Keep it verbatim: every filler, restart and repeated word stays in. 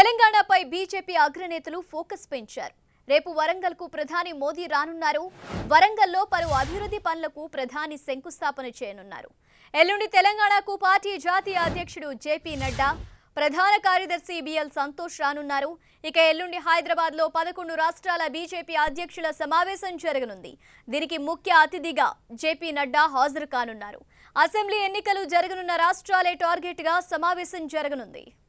తెలంగాణపై BJP అగ్రనేతలు focus పెంచారు. రేపు వరంగల్కు ప్రధాని మోదీ రానున్నారు. వరంగల్లో పలు అభివృద్ధి పనులకు ప్రధాని శంకుస్థాపన చేయనున్నారు. ఎల్లుండి తెలంగాణకు పార్టీ జాతీయ అధ్యక్షుడు జేపీ నడ్డా, ప్రధాన కార్యదర్శి బిఎల్ సంతోష్ రానున్నారు. ఇక ఎల్లుండి హైదరాబాద్ లో పదకొండు రాష్ట్రాల బీజేపీ అధ్యక్షుల సమావేశం జరగనుంది. దీనికి ముఖ్య అతిథిగా జేపీ నడ్డా హాజరు కానున్నారు. అసెంబ్లీ ఎన్నికలు జరగనున్న రాష్ట్రాలే టార్గెట్ గా సమావేశం జరగనుంది.